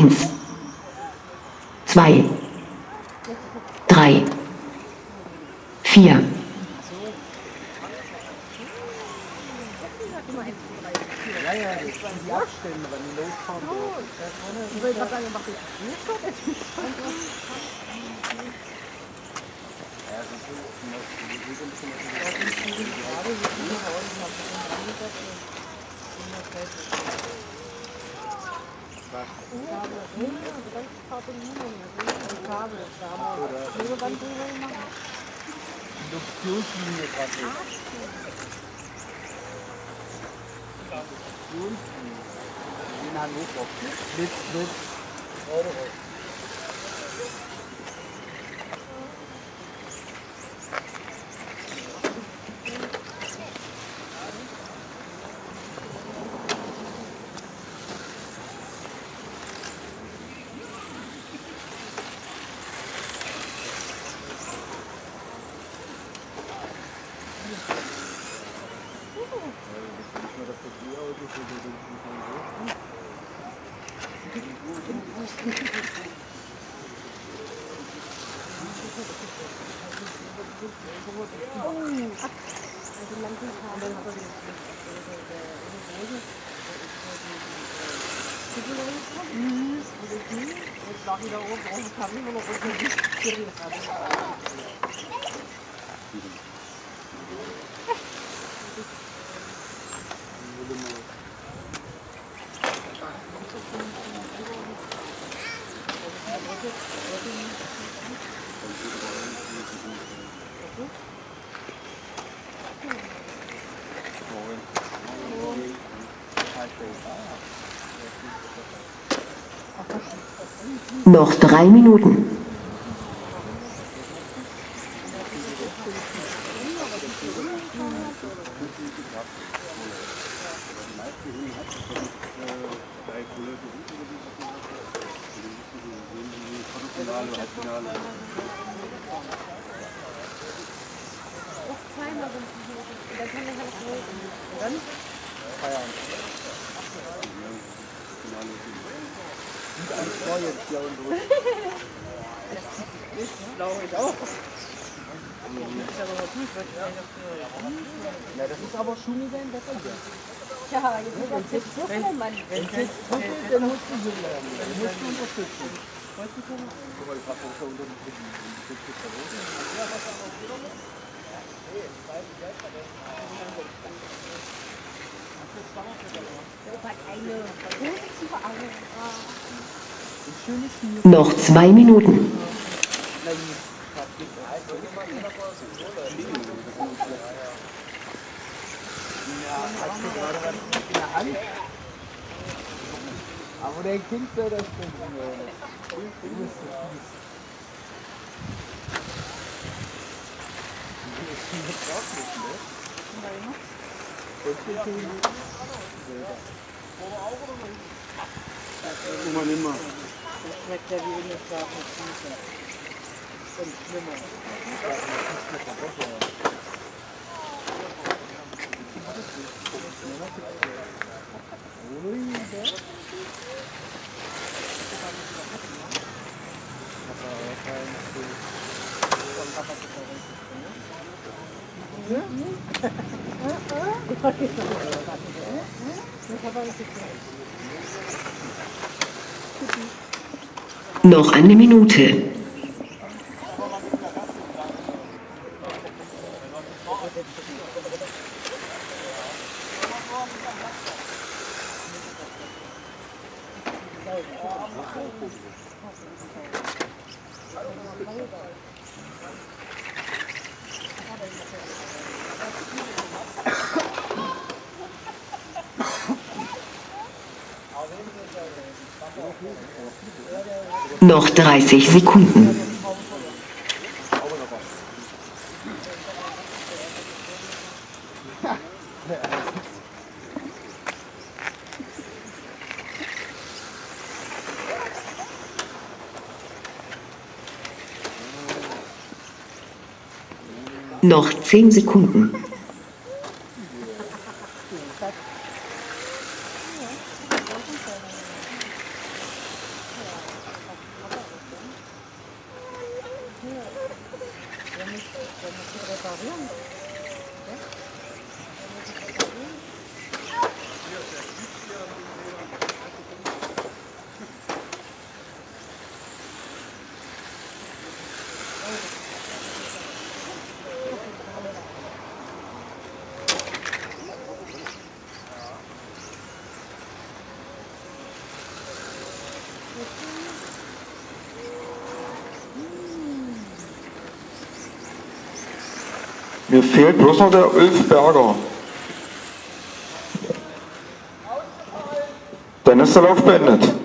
1, 2, 3, 4. Ja, ja, das waren die Abstände, wenn die losfahren. Ich will gerade sagen, mach ich Induktionslinie gerade. In Hannover. Mit Noch 3 Minuten. Ja, das ist aber schon wieder ein Wetter hier. Ja, jetzt ist so viel, Mann. Wenn es jetzt trüffelt, dann musst du hier bleiben. Dann musst du unterstützen. Weißt du schon? Guck mal, ich hab auch schon unter den Brücken. Noch 2 Minuten. Hast du gerade was in der Hand? Aber dein Kind soll das trinken. Guck mal, nimm mal. Das schmeckt ja wie ungeschlafene Füße. Und schlimmer. Noch eine Minute. Noch 30 Sekunden. Noch 10 Sekunden. musst du reparieren. Mir fehlt bloß noch der Ulf Berger. Dann ist der Lauf beendet.